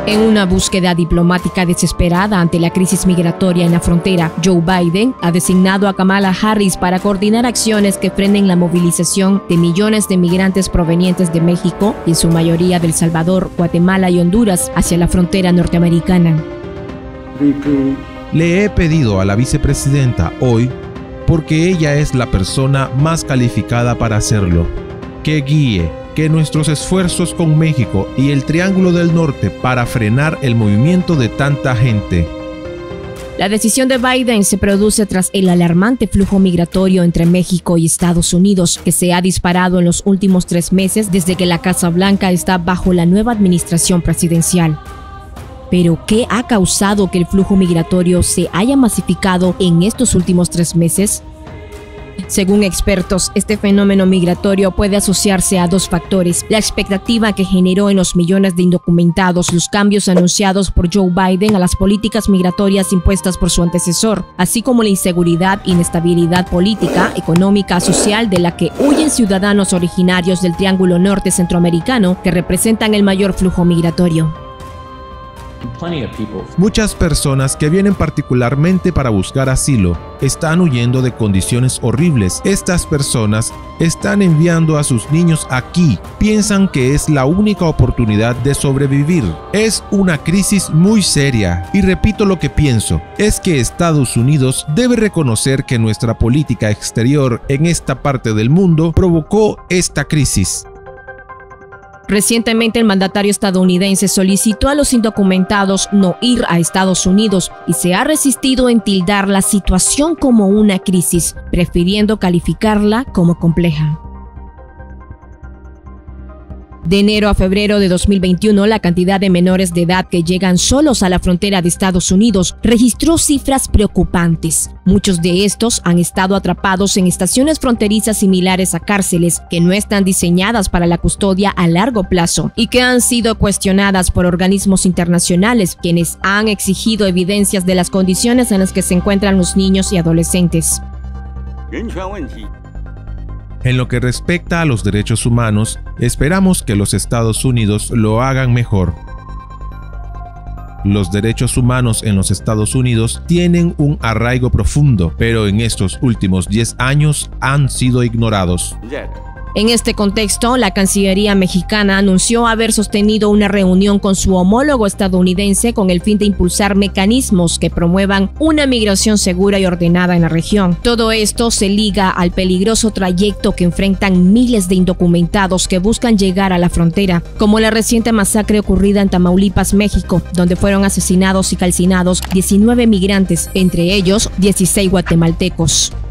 En una búsqueda diplomática desesperada ante la crisis migratoria en la frontera, Joe Biden ha designado a Kamala Harris para coordinar acciones que frenen la movilización de millones de migrantes provenientes de México y en su mayoría de El Salvador, Guatemala y Honduras hacia la frontera norteamericana. Le he pedido a la vicepresidenta hoy, porque ella es la persona más calificada para hacerlo, que guíe que nuestros esfuerzos con México y el Triángulo del Norte para frenar el movimiento de tanta gente. La decisión de Biden se produce tras el alarmante flujo migratorio entre México y Estados Unidos, que se ha disparado en los últimos 3 meses desde que la Casa Blanca está bajo la nueva administración presidencial. Pero, ¿qué ha causado que el flujo migratorio se haya masificado en estos últimos 3 meses? Según expertos, este fenómeno migratorio puede asociarse a 2 factores: la expectativa que generó en los millones de indocumentados los cambios anunciados por Joe Biden a las políticas migratorias impuestas por su antecesor, así como la inseguridad, inestabilidad política, económica, social de la que huyen ciudadanos originarios del Triángulo Norte Centroamericano que representan el mayor flujo migratorio. Muchas personas que vienen particularmente para buscar asilo están huyendo de condiciones horribles. Estas personas están enviando a sus niños aquí. Piensan que es la única oportunidad de sobrevivir. Es una crisis muy seria. Y repito lo que pienso, es que Estados Unidos debe reconocer que nuestra política exterior en esta parte del mundo provocó esta crisis. Recientemente el mandatario estadounidense solicitó a los indocumentados no ir a Estados Unidos y se ha resistido en tildar la situación como una crisis, prefiriendo calificarla como compleja. De enero a febrero de 2021, la cantidad de menores de edad que llegan solos a la frontera de Estados Unidos registró cifras preocupantes. Muchos de estos han estado atrapados en estaciones fronterizas similares a cárceles que no están diseñadas para la custodia a largo plazo y que han sido cuestionadas por organismos internacionales, quienes han exigido evidencias de las condiciones en las que se encuentran los niños y adolescentes. En lo que respecta a los derechos humanos, esperamos que los Estados Unidos lo hagan mejor. Los derechos humanos en los Estados Unidos tienen un arraigo profundo, pero en estos últimos 10 años han sido ignorados. En este contexto, la Cancillería mexicana anunció haber sostenido una reunión con su homólogo estadounidense con el fin de impulsar mecanismos que promuevan una migración segura y ordenada en la región. Todo esto se liga al peligroso trayecto que enfrentan miles de indocumentados que buscan llegar a la frontera, como la reciente masacre ocurrida en Tamaulipas, México, donde fueron asesinados y calcinados 19 migrantes, entre ellos 16 guatemaltecos.